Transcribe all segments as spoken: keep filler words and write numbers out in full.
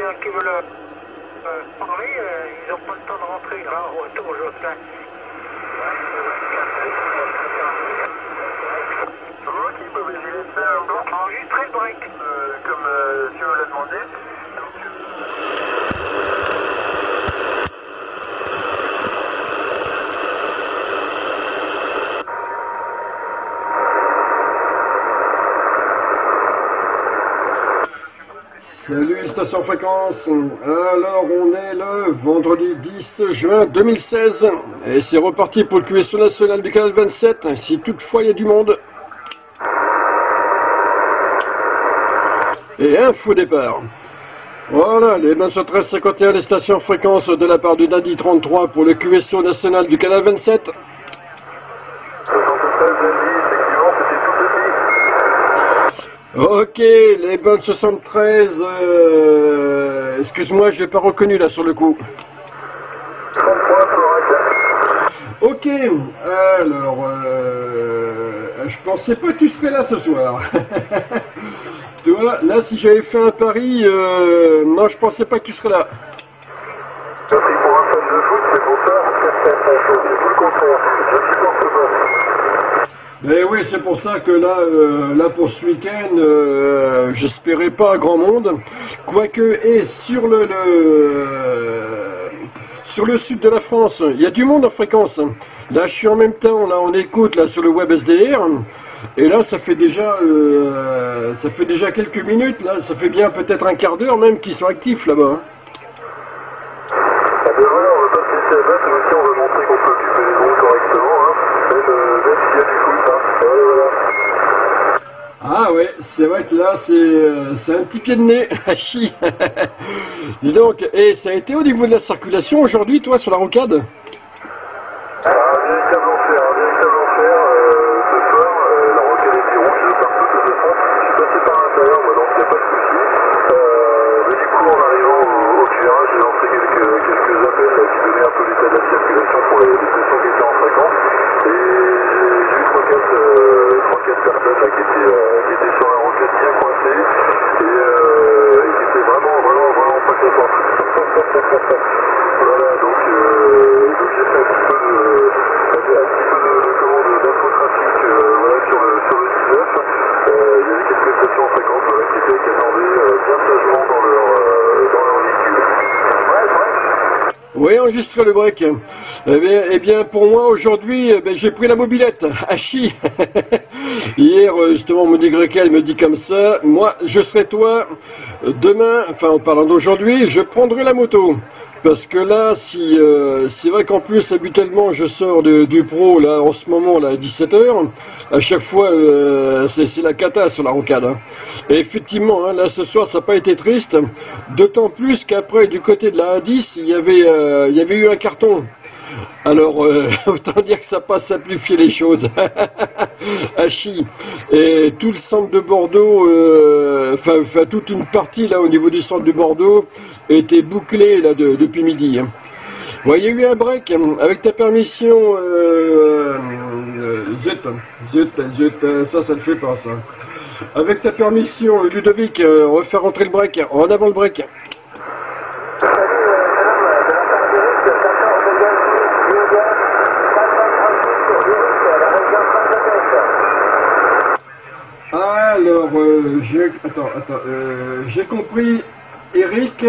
y en a qui veulent euh, parler, euh, ils n'ont pas le temps de rentrer là, au retour Jocelyn. Ok, bah, je vais laisser un bloc. Enregistrer le break. Euh, comme euh, tu me l'as demandé. Salut station fréquence, alors on est le vendredi dix juin deux mille seize et c'est reparti pour le Q S O national du canal vingt-sept, si toutefois il y a du monde. Et un faux départ. Voilà, les vingt-treize cinquante et un, les stations fréquences de la part du Nadi trente-trois pour le Q S O national du canal vingt-sept. Ok, les bonnes soixante-treize, euh, excuse-moi, je n'ai pas reconnu là sur le coup. Ok, alors, euh, je pensais pas que tu serais là ce soir. Tu vois, là si j'avais fait un pari, euh, non je pensais pas que tu serais là. J'ai pris pour un fan de foot, c'est pour ça. C'est tout le contraire, je supporte pas. Mais oui, c'est pour ça que là, euh, là pour ce week-end, euh, j'espérais pas grand monde. Quoique, et sur le, le euh, sur le sud de la France, il y a du monde en fréquence. Là, je suis en même temps, là, on écoute là sur le web S D R. Et là, ça fait déjà, euh, ça fait déjà quelques minutes. Là, ça fait bien peut-être un quart d'heure même qu'ils sont actifs là-bas. Ça devrait, on va pas se laisser abattre, mais aussi on va montrer qu'on peut occuper les ondes correctement, hein. Même, euh, même s'il y a du foot, hein. Voilà, voilà. Ah ouais, c'est vrai que là, c'est euh, c'est un petit pied de nez. Hachi. Dis donc, et ça a été au niveau de la circulation aujourd'hui, toi, sur la rocade? Ah, un véritable enfer, un véritable enfer, euh, ce soir, euh, la rocade était rouge partout que je sens. Je suis passé par l'intérieur, moi, donc il n'y a pas de souci. Euh, mais du coup, en arrivant au, au Q R, j'ai lancé quelques, quelques appels là, qui donnaient un peu l'état de la circulation pour les, les stations qui étaient en fréquence. Et j'ai eu trois quatre euh, personnes là, qui, étaient, euh, qui étaient sur la rocade bien coincées et, euh, et qui étaient vraiment, vraiment, vraiment pas contentes. Voilà, donc, euh, donc j'ai fait un petit peu de, un petit peu de, de commande d'infotrafic euh, voilà, sur le, sur le dix-neuf. Euh, il y avait quelques stations en fréquence voilà, qui, étaient, qui attendaient euh, bien sagement dans leur, euh, dans leur véhicule. Ouais, ouais. Oui, enregistrer le break. Eh bien, eh bien pour moi, aujourd'hui, eh j'ai pris la mobilette. Hachi. Hier, justement, mon Grecal me dit comme ça. Moi, je serai toi. Demain, enfin, en parlant d'aujourd'hui, je prendrai la moto. Parce que là, si euh, c'est vrai qu'en plus, habituellement, je sors de, du pro, là, en ce moment, là, à dix-sept heures. À chaque fois, euh, c'est la cata sur la rocade. Hein. Et effectivement, hein, là, ce soir, ça n'a pas été triste. D'autant plus qu'après, du côté de la A dix, il y avait, euh, il y avait eu un carton. Alors, euh, autant dire que ça pas simplifié les choses. Hachi. Et tout le centre de Bordeaux, enfin, euh, toute une partie là au niveau du centre de Bordeaux était bouclée là de, depuis midi. Hein. Ouais, il y a eu un break. Avec ta permission, euh, euh, zut, zut, zut, ça, ça ne fait pas ça. Avec ta permission, Ludovic, euh, on va faire rentrer le break. En avant le break. Alors, euh, j'ai attends, attends, euh, j'ai compris, Eric,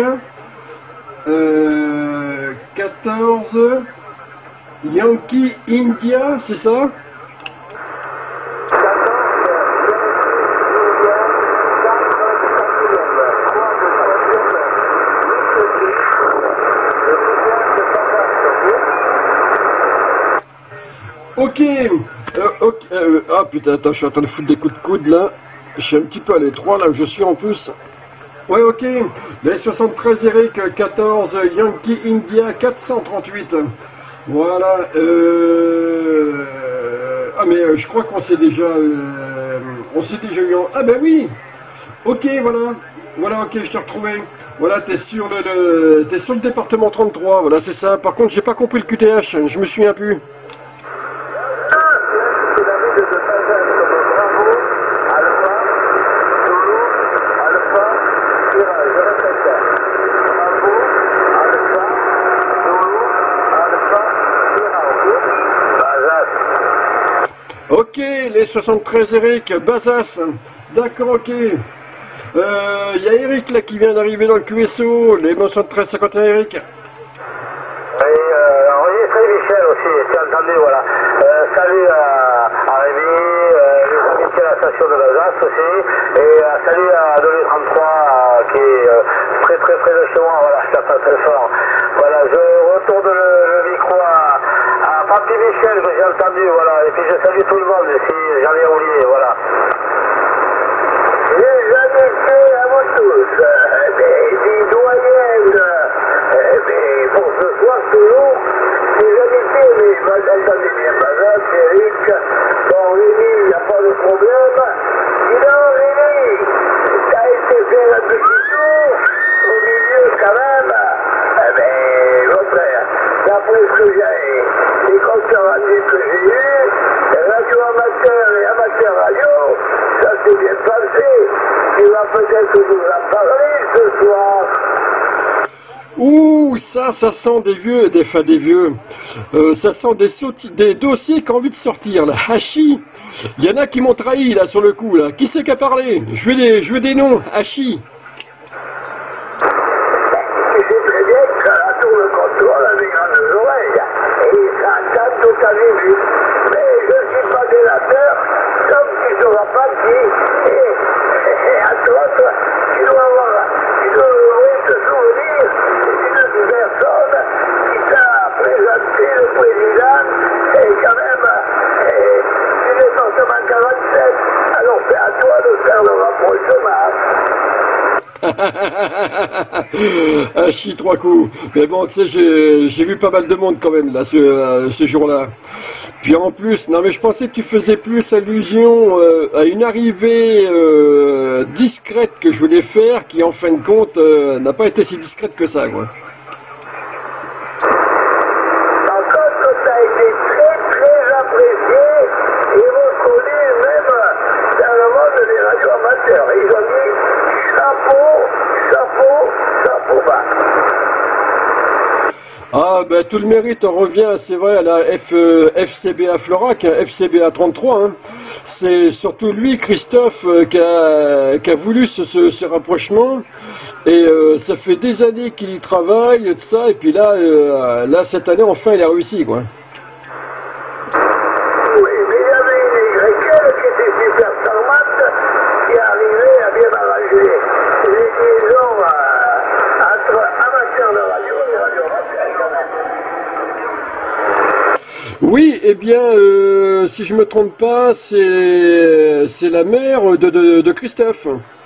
euh, quatorze, Yankee India, c'est ça? Ok, euh, ok, euh, ah putain, attends, je suis en train de foutre des coups de coude là. Je suis un petit peu à l'étroit là où je suis en plus. Ouais, ok. Les soixante-treize Eric, quatorze Yankee India quatre cent trente-huit. Voilà. Euh... Ah mais euh, je crois qu'on s'est déjà, euh... on s'est déjà eu en... Ah ben oui. Ok, voilà. Voilà, ok, je t'ai retrouvé. Voilà, t'es sur le, le... t'es sur le département trente-trois. Voilà, c'est ça. Par contre, j'ai pas compris le Q T H. Je me souviens plus. les soixante-treize Eric, Bazas. D'accord, ok. Il euh, y a Eric là qui vient d'arriver dans le Q S O, les soixante-treize cinquante et un Eric. Et euh, enregistré Michel aussi, c'est entendu, voilà. Euh, salut à, à Rémi, euh, les amitiés à la station de Bazas aussi, et euh, salut à deux mille trente-trois euh, qui est euh, très très près de chez moi, voilà, je tape très fort. Voilà, je retourne le, le micro à, à Papi Michel que j'ai entendu, voilà, et puis je salue tout le monde si j'en ai oublié, voilà. Les amitiés à vous tous, euh, des, des doyennes, euh, des, pour ce soir toujours, des amitiés, mais vous entendez bien, Bazas, Eric, bon, Rémi, il n'y a pas de problème. Dis donc, Rémi, t'as été faire un petit tour au milieu quand même. Eh bien, mon frère, d'après ce que j'ai, les comptes rendus que j'ai eus, radio amateur et amateur radio, ça s'est bien passé. Tu vas peut-être nous en parler ce soir. Ouh, ça, ça sent des vieux, des, enfin des vieux, euh, ça sent des, des dossiers qui ont envie de sortir, là. Hachi, il y en a qui m'ont trahi, là, sur le coup, là. Qui c'est qui a parlé? Je veux des, je veux des noms, Hachi. Tu sais très bien que ça tourne le contrôle avec grandes oreilles, et ça entend tout à vu. Mais je ne suis pas délateur, comme tu ne sauras pas qui, et, et, et à toi, tu dois avoir, tu dois avoir te souvenir d'une personne qui t'a présenté le président, et quand même, et, du département quarante-sept, alors c'est à toi de faire le rapprochement. Hachi, trois coups. Mais bon, tu sais, j'ai vu pas mal de monde quand même, là, ce, euh, ce jour-là. Puis en plus, non mais je pensais que tu faisais plus allusion euh, à une arrivée euh, discrète que je voulais faire, qui en fin de compte euh, n'a pas été si discrète que ça, quoi. Par contre, ça a été très très apprécié et reconnu même dans le monde des radios amateurs. Ils ont dit chapeau, chapeau, chapeau bas. Ah ben tout le mérite en revient, c'est vrai, à la F, euh, F C B A Florac, F C B A trente-trois. Hein. C'est surtout lui, Christophe, euh, qui, a, qui a voulu ce, ce, ce rapprochement. Et euh, ça fait des années qu'il y travaille, de ça, et puis là, euh, là cette année, enfin, il a réussi, quoi. Oui, mais il y avait une grecque qui était super charmante, qui arrivait à bien arranger les liaisons euh, entre amateurs de radio et radio amateurs. Oui, eh bien, euh, si je me trompe pas, c'est c'est la mère de, de, de Christophe.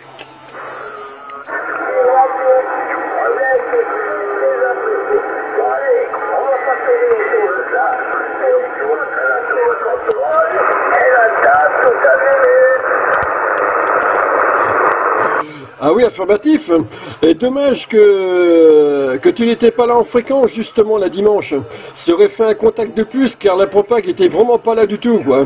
Ah oui, affirmatif. Et dommage que, que tu n'étais pas là en fréquence, justement, la dimanche. Ça aurait fait un contact de plus, car la propague était vraiment pas là du tout, quoi.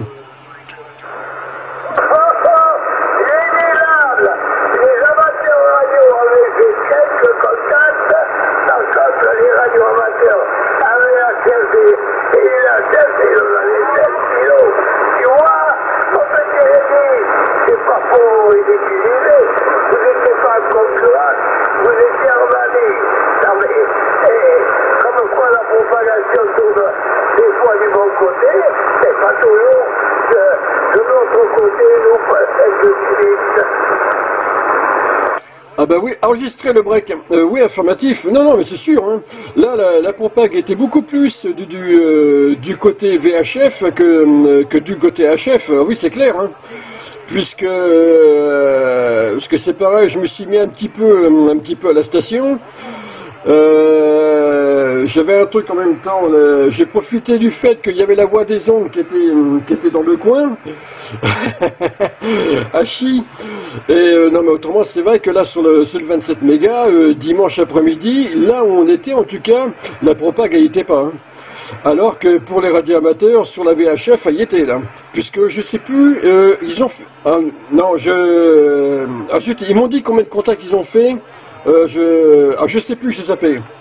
Ah bah oui, enregistrer le break. Euh, oui, affirmatif. Non, non, mais c'est sûr. Hein. Là, la, la propague était beaucoup plus du, du, euh, du côté V H F que, euh, que du côté H F. Oui, c'est clair. Hein. Puisque, euh, parce que c'est pareil, je me suis mis un petit peu, un petit peu à la station. Euh, J'avais un truc en même temps. Euh, J'ai profité du fait qu'il y avait la voix des ondes qui était, qui était dans le coin. Hachi. Et euh, non mais autrement c'est vrai que là sur le, sur le vingt-sept mégas, euh, dimanche après-midi, là où on était en tout cas, la propague n'y était pas. Hein. Alors que pour les radios amateurs, sur la V H F, elle y était là. Puisque je sais plus, euh, ils ont fait... Ah, non, je... Ensuite, ils m'ont dit combien de contacts ils ont fait. Euh, je... Ah, je sais plus, je les appelle. Non,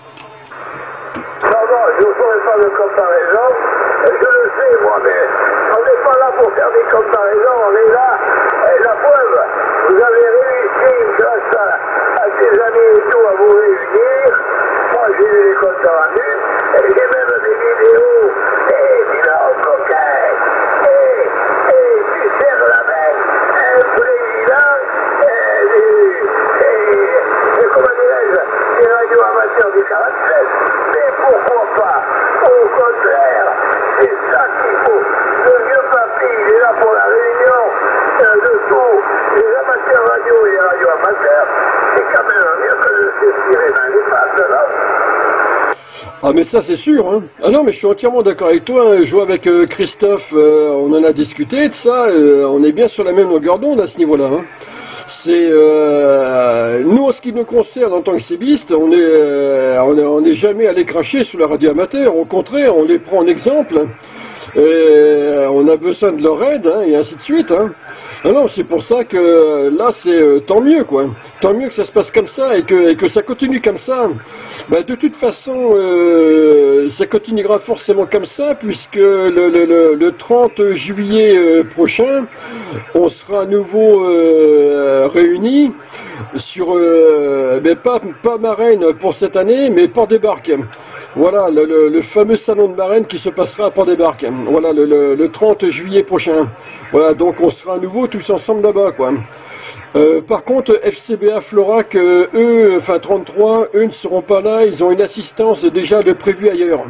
non, je ne ferai pas de comparaison. Je le sais, moi, mais on n'est pas là pour faire des comparaisons, on est là, et la preuve, vous avez réussi grâce à, à ces années et tout à vous réunir. Moi j'ai eu les comptes rendus, et j'ai même des vidéos, et dis donc coquin, et, et tu serres la main, un président, et, et, et comment dirais-je, des radios amateurs du quarante-sept, mais pourquoi pas, au contraire, c'est ça qu'il faut. Le vieux papy, il est là pour la réunion euh, de tous les amateurs radio et les radios amateurs. C'est quand même mieux que de s'inspirer dans les pattes, non? Ah mais ça c'est sûr, hein. Ah non mais je suis entièrement d'accord avec toi, hein. Je vois avec euh, Christophe, euh, on en a discuté de ça, euh, on est bien sur la même longueur d'onde à ce niveau-là, hein. C'est euh, nous en ce qui nous concerne en tant que cébistes, on est euh, on est, on est jamais allé cracher sur la radio amateur, au contraire, on les prend en exemple, et on a besoin de leur aide, hein, et ainsi de suite, hein. Ah non, c'est pour ça que là c'est euh, tant mieux quoi, tant mieux que ça se passe comme ça et que, et que ça continue comme ça. Bah, de toute façon, euh, ça continuera forcément comme ça, puisque le, le, le, le trente juillet euh, prochain, on sera à nouveau euh, réunis sur, euh, mais pas, pas Marennes pour cette année, mais Port-des-Barques. Voilà, le, le, le fameux salon de Marennes qui se passera à Port-des-Barques. Voilà, le, le, le trente juillet prochain. Voilà, donc on sera à nouveau tous ensemble là-bas, quoi. Euh, par contre, F C B A Florac, euh, eux, enfin trente-trois, eux ne seront pas là, ils ont une assistance déjà de prévue ailleurs.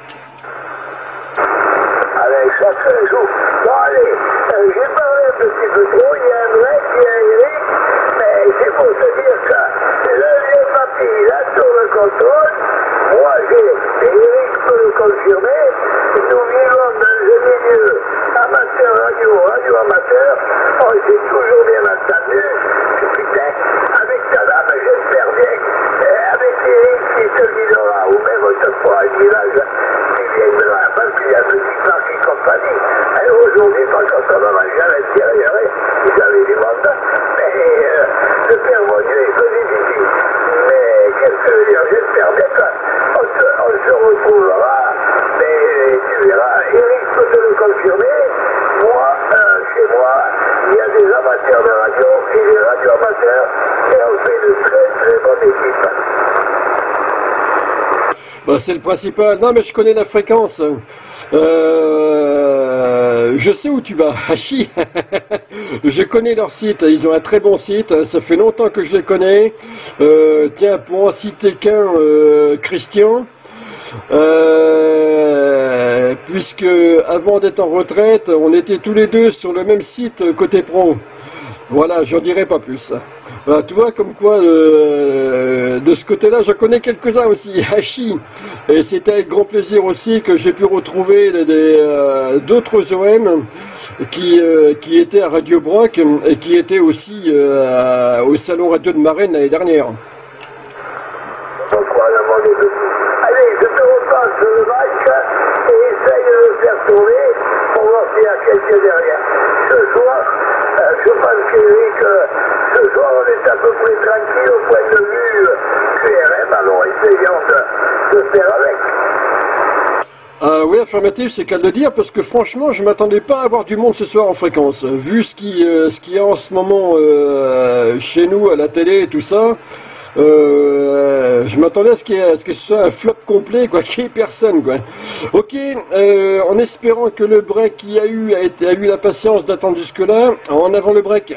Allez, chaque jour. Bon, allez, euh, j'ai parlé un petit peu trop, il y a un mec, il y a Eric, mais c'est pour te dire que le vieux papy, il a sur le contrôle. Moi, j'ai, et Eric peut le confirmer, nous vivons dans un milieu amateur radio, radio amateur, on s'est toujours bien entendu, et putain, avec ta dame, j'espère bien, et avec Eric qui te guidera, ou même on te fera un village qui viendra, parce qu'il y a petit parc et compagnie, et aujourd'hui, par contre, on va manger à l'intérieur, j'avais du monde, mais euh, le Père mon Dieu, il faisait ici, mais qu'est-ce que je veux dire, j'espère bien qu'on se, on se retrouvera, mais tu verras, Eric peut te le confirmer, moi, euh, chez moi, il y a des amateurs de radio et des radio-amateurs, et on fait de très très bonne équipe. Bah, c'est le principal. Non mais je connais la fréquence. Euh, je sais où tu vas. Hachi. Je connais leur site. Ils ont un très bon site. Ça fait longtemps que je les connais. Euh, tiens, pour en citer qu'un, euh, Christian. Euh, puisque avant d'être en retraite, on était tous les deux sur le même site côté pro. Voilà, j'en dirai pas plus. Voilà, tu vois, comme quoi, euh, de ce côté-là, je connais quelques-uns aussi, Hachi. Et c'était avec grand plaisir aussi que j'ai pu retrouver euh, d'autres O M qui, euh, qui étaient à Radio Broc et qui étaient aussi euh, au Salon Radio de Marennes l'année dernière. Pourquoi le monde est petit? Allez, je te repasse le match et essaye de le faire tourner pour voir s'il y a quelqu'un derrière. Ce soir, euh, je pense qu'Eric, euh, ce soir on est à peu près tranquille au point de vue euh, Q R M, alors essayons de, de faire avec. Ah oui, affirmatif, c'est qu'à le dire, parce que franchement, je m'attendais pas à avoir du monde ce soir en fréquence. Vu ce qui, euh, ce qu'il y a en ce moment euh, chez nous, à la télé et tout ça, euh, je m'attendais à ce, qu'il y ait, à ce que ce soit un flop complet, quoi, qu'il n'y ait personne, quoi. Ok, euh, en espérant que le break qu'il y a eu a, été, a eu la patience d'attendre jusque-là, en avant le break.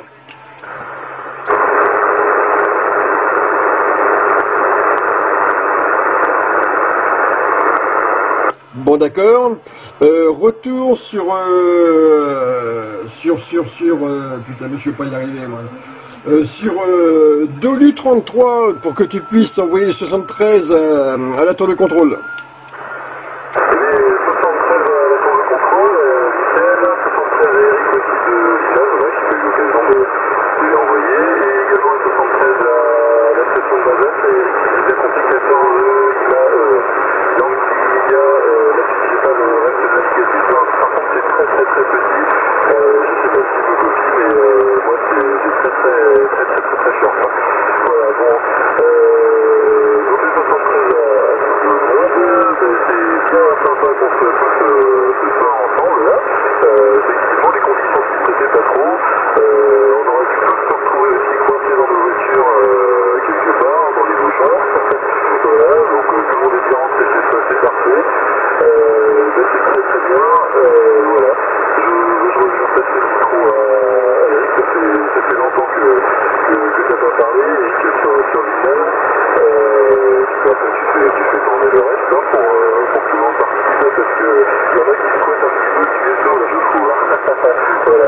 Bon d'accord, euh, retour sur, euh, sur, sur, sur, euh, putain mais je vais pas y arriver moi, euh, sur euh, Dolu trente-trois pour que tu puisses envoyer les soixante-treize à, à la tour de contrôle. Voilà, bon, euh, donc les soixante-treize à tout le monde. qu'il y en a qui squattent un petit peu dessus et tout, là, je fous, hein. Voilà.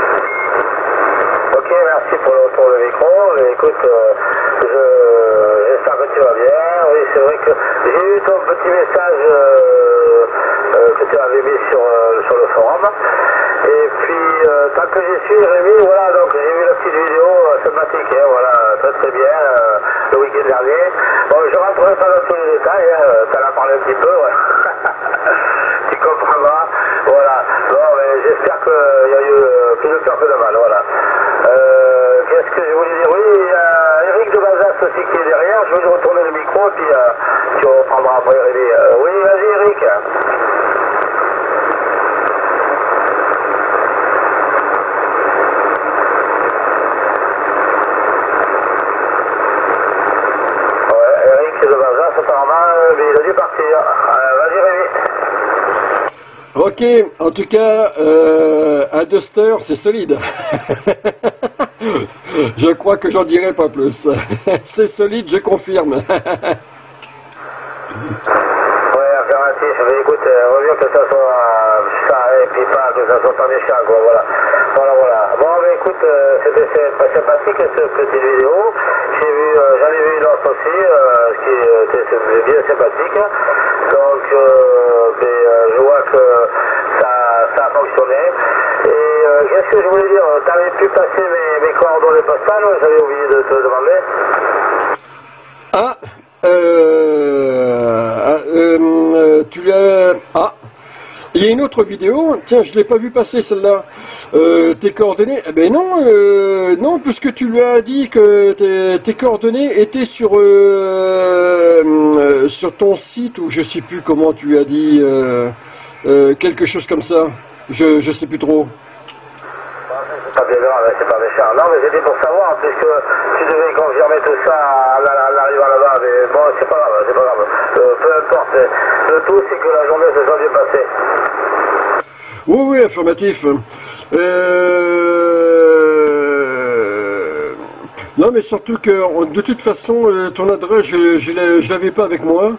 Ok, merci pour le retour de micro. Mais écoute, euh, je, j'espère que tu vas bien. Oui, c'est vrai que j'ai eu ton petit message euh, euh, que tu avais mis sur, euh, sur le forum. Et puis, euh, tant que j'y suis, Rémi, voilà, donc j'ai vu la petite vidéo euh, sympathique, hein, voilà, très très bien, euh, le week-end dernier. Bon, je rentrerai pas dans tous les détails, hein, tu en as parlé un petit peu, ouais. Tu comprendras, voilà. Bon, mais j'espère qu'il y a eu euh, plus de peur que de mal, voilà. Euh, qu'est-ce que je voulais dire? Oui, il y a Eric de Bazas aussi qui est derrière, je vais lui retourner le micro, et puis euh, tu reprendras après, Rémi. Euh, oui, vas-y, Eric. Mais il a dû partir. Euh, vas-y, Rémi. Ok, en tout cas, euh, un Duster, c'est solide. Je crois que j'en dirai pas plus. C'est solide, je confirme. Ouais, affirmatif. Mais écoute, euh, vaut mieux que ça soit euh, ça et puis pas que ça soit pas méchant, quoi. Voilà. Voilà, voilà. Bon, mais écoute, euh, c'était sympathique cette petite vidéo. J'ai vu, euh, j'en ai vu une autre aussi, euh, qui était bien sympathique. Donc, euh, mais, euh, je vois que ça, ça a fonctionné. Et euh, qu'est-ce que je voulais dire? T'avais pu passer mes, mes coordonnées postales? J'avais oublié de te demander. Ah, euh, euh, euh, tu l'as... Ah, il y a une autre vidéo, tiens, je ne l'ai pas vu passer celle-là. Euh, tes coordonnées, eh ben non, euh, non, puisque tu lui as dit que tes, tes coordonnées étaient sur euh, euh, sur ton site, ou je sais plus comment tu lui as dit, euh, euh, quelque chose comme ça. Je je sais plus trop. C'est pas bien grave, c'est pas méchant. Non, mais c'était pour savoir, puisque tu devais confirmer tout ça en arrivant là-bas. Mais bon, c'est pas grave, c'est pas grave. Euh, peu importe. Le tout, c'est que la journée se soit bien passée. Oui, oui, affirmatif. Euh... Non, mais surtout que, de toute façon, ton adresse, je, je l'avais pas avec moi.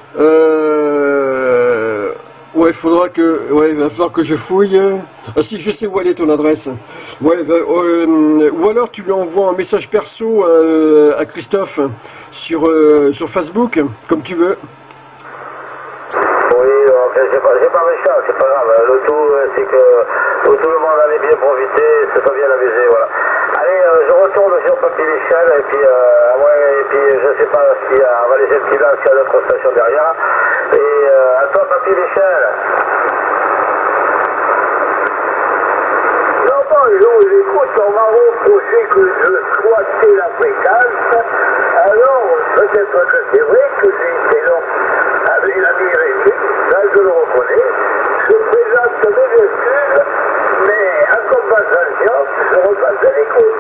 Euh... Ouais, il faudra que, ouais, il va falloir que je fouille. Ah si, je sais où elle est ton adresse. Ouais, euh, ou alors tu lui envoies un message perso à, à Christophe sur euh, sur Facebook, comme tu veux. Oui, c'est pas, pas méchant, c'est pas grave. Le tout, c'est que tout, tout le monde allait bien profiter, se soit bien amusé, voilà. Allez, euh, je retourne sur Papy Michel, et puis, euh, ouais, et puis je sais pas si euh, on va laisser le silence, s'il y a d'autres stations derrière. Et euh, à toi, Papy Michel. Non, bonjour, écoute, on m'a reproché que je squattais la fréquence. Alors, peut-être que c'est vrai que j'ai été long avec l'ami Rémi, là je le reconnais. Je présente mes excuses, mais en compensation, je repasse l'écoute.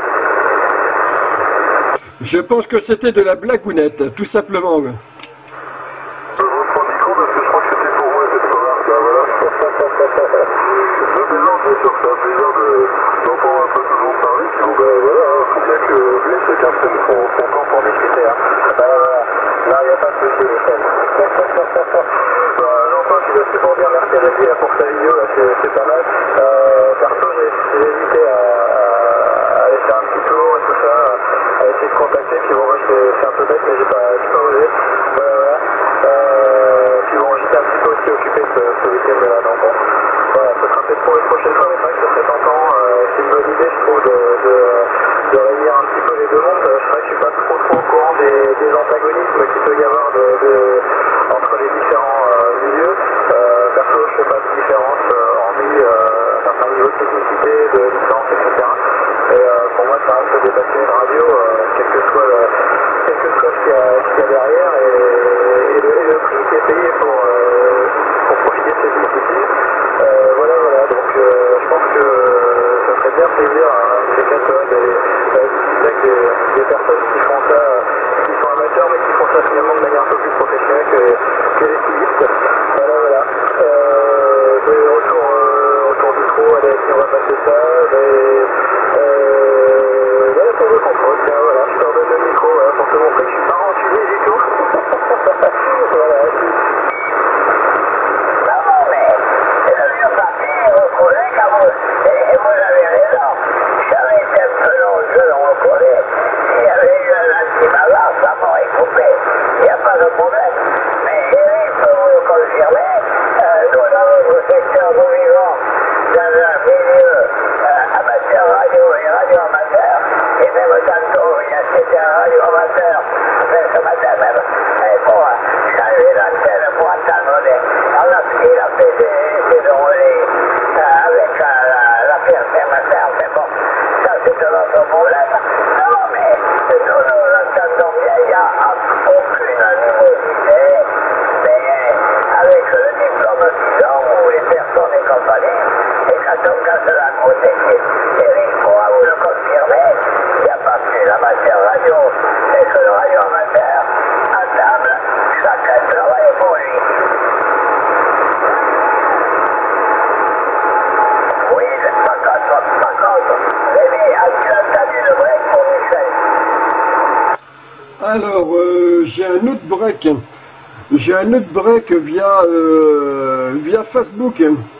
Je pense que c'était de la blagounette, tout simplement. Je reprends le micro parce que je crois que c'était pour moi cette fois-là. Ben voilà. Je plaisantais sur ça, plaisir d'entendre un peu tout le monde parler. Puis bon, ben voilà, il faut bien que lui, chacun prenne son, son temps pour discuter. Hein. Euh, non, il n'y a pas de souci, Michel. euh, J'entends qu'il a super bien merci Rémi pour sa vidéo, c'est pas mal. Euh, perso, j'ai hésité à, à aller faire un petit tour et tout ça, à essayer de contacter. Puis bon, moi, c'est un peu bête, mais j'ai pas, pas osé. Voilà, voilà. Euh, puis bon, j'étais un petit peu aussi occupé ce, ce week-end là, donc bon, voilà, ce sera peut-être pour une prochaine fois, mais c'est vrai que ce serait tentant, euh, c'est une bonne idée je trouve de, de, de réunir un petit peu les deux mondes. C'est vrai que je suis pas trop trop au courant des, des antagonismes qu'il peut y avoir de, de, entre les différents euh, milieux. Euh, perso, je fais pas de différence, euh, hormis euh, un certain niveau de technicité, de licence, et cetera. Et euh, pour moi, ça reste des passionnés de radio, euh, quel que soit le, quel que soit ce qu'il y a, ce qu'il y a derrière, et, et, le, et le prix qui est payé pour, euh, pour profiter de cette initiative. Euh, voilà, voilà, donc euh, je pense que ça ferait bien plaisir à quelqu'un de discuter avec des, des personnes qui font ça, qui sont amateurs, mais qui font ça finalement de manière un peu plus professionnelle que, que les stylistes. Voilà, voilà. Euh, mais retour, euh, retour du trou, allez, on va passer ça. Mais, euh, voilà, pour le contrôle, tiens, voilà, je te redonne le micro, voilà, pour te montrer que je suis pas rancunier du tout. Voilà, Non, mais même tantôt, il a c'était un radio amateur, enfin ce matin même, et pour changer l'antenne pour entendre les... Alors il a fait des, des relais euh, avec euh, la, la firme amateur, mais bon, ça c'est un autre problème. Non, mais nous nous l'entendons bien, il n'y a aucune animosité, mais avec le diplôme disons où les personnes et compagnie, et quand on casse la côte, et Eric pourra vous le confirmer, il n'y a pas plus la matière radio, et que le radio amateur, à table, chacun travaille pour lui. Oui, par contre, par contre, Rémi, as-tu entendu le break pour Michel? Alors, euh, j'ai un autre break. J'ai un autre break via, euh, via Facebook.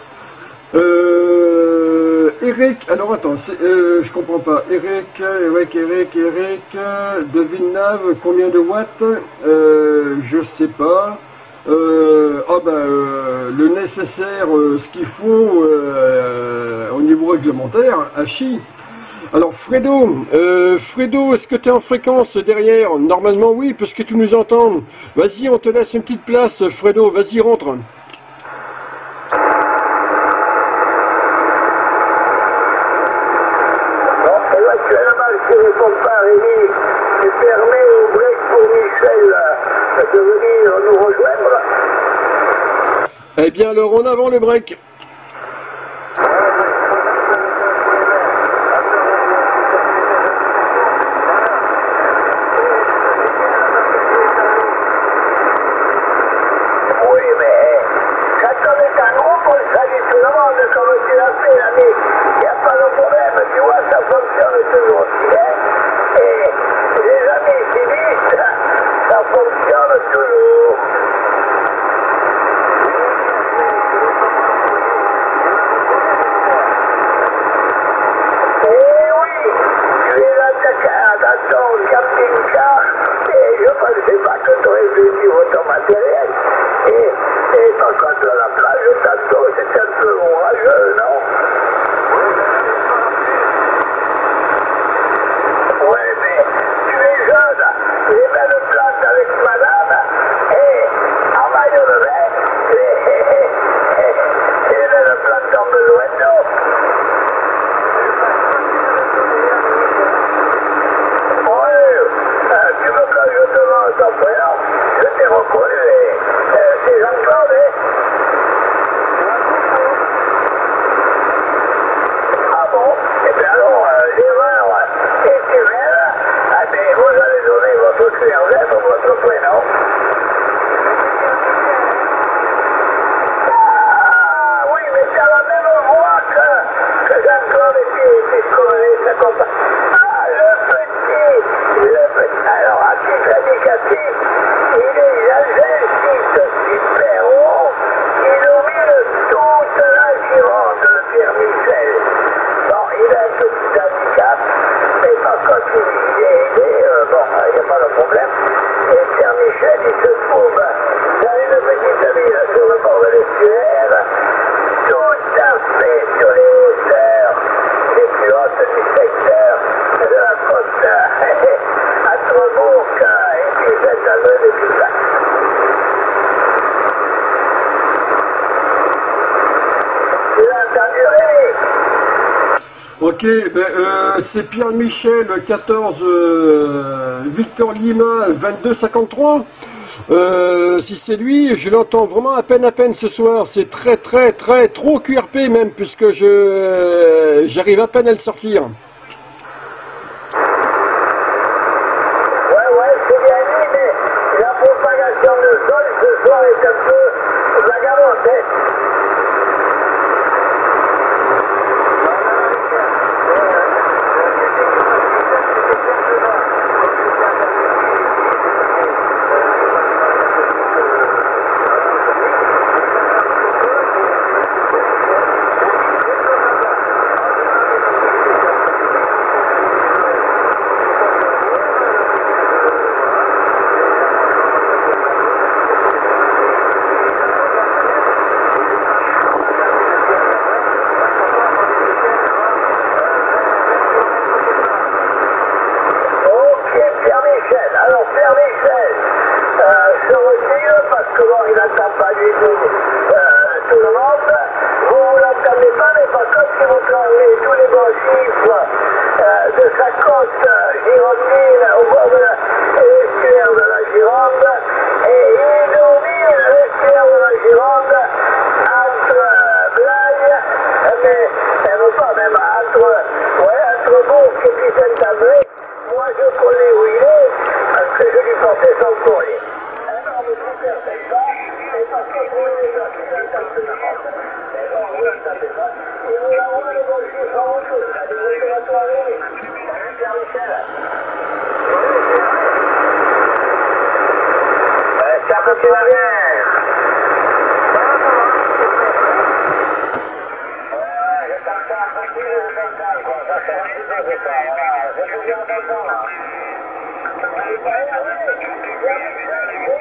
Euh, Eric, alors attends, euh, je comprends pas. Eric, Eric, Eric, Eric, de Villeneuve, combien de watts? euh, Je sais pas. Euh, ah ben, euh, le nécessaire, euh, ce qu'il faut euh, au niveau réglementaire, à chi. Alors Fredo, euh, Fredo, est-ce que tu es en fréquence derrière? Normalement oui, puisque tu nous entends. Vas-y, on te laisse une petite place, Fredo, vas-y, rentre. Non, éventuellement, si ne répond pas, Rémi, tu permets au break pour Michel euh, de venir nous rejoindre? Eh bien alors, en avant le break. Ok, ben, euh, c'est Pierre Michel, quatorze, euh, Victor Lima, vingt-deux cinquante-trois. Euh, si c'est lui, je l'entends vraiment à peine à peine ce soir. C'est très très très trop Q R P même, puisque je euh, j'arrive à peine à le sortir. Ouais, ouais, c'est bien dit, mais la propagation de sol ce soir est un peu vagabonde, hein. souvent il n'entend pas du tout euh, tout le monde. Vous l'entendez pas, mais par contre, si vous prenez tous les bons chiffres euh, de sa côte girondine au bord de l'estuaire de la Gironde, et il domine l'estuaire de la Gironde entre Blaye, mais même pas, même entre, ouais, entre Bourg et puis Saint-André. Moi je connais où il est, parce que je lui portais son courrier. Alors, mais vous ne faites pas, et parce que vous voulez les gens qui s'entendent tout le monde. Mais bon, vous ne savez pas, et vous avez les bons chiffres en retour. Allez, vous êtes à la soirée. Salut Pierre-Michel. J'espère que tu vas bien. Ouais, je partais un peu plus de mental, quoi. Ça fait un petit peu de ça. Voilà, je suis bien content, là. Allez, ça y est, oui. Pierre-Michel, oui.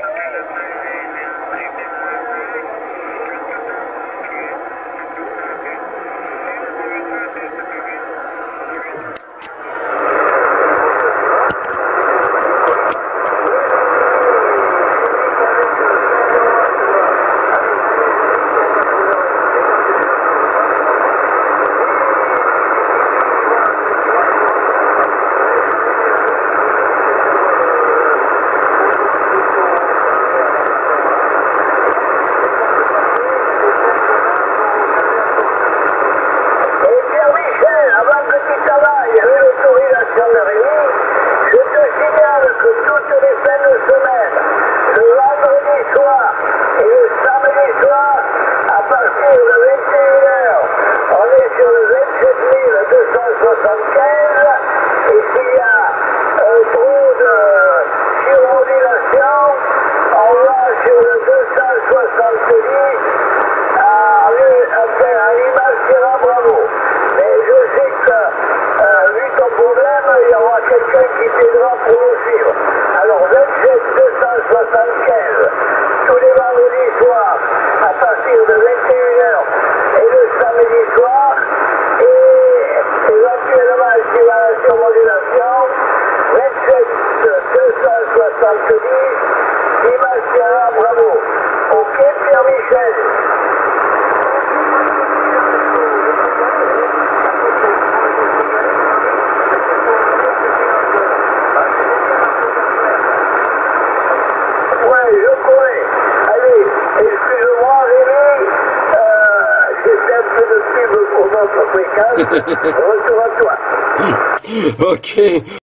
Retour à toi. Ok.